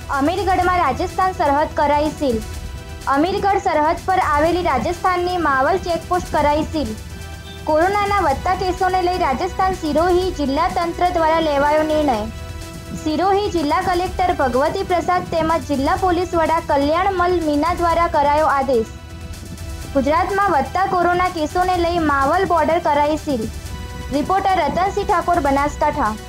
અમીરગઢમાં રાજસ્થાન સરહદ કરાઈ સીલ। અમીરગઢ સરહદ પર આવેલી રાજસ્થાનની માવલ ચેકપોસ્ટ કરાઈ સીલ। કોરોનાના વધતા કેસોને લઈ રાજસ્થાન સિરોહી જિલ્લા તંત્ર દ્વારા લેવાયો નિર્ણય। સિરોહી જિલ્લા કલેક્ટર ભગવતી પ્રસાદ તેમજ જિલ્લા પોલીસ વડા કલ્યાણમલ મીના દ્વારા કરાયો આદેશ। ગુજરાતમાં વધતા કોરોના કેસોને લઈ માવલ બોર્ડર કરાઈ સીલ। રિપોર્ટર રતનસિંહ ઠાકોર, બનાસકાંઠા।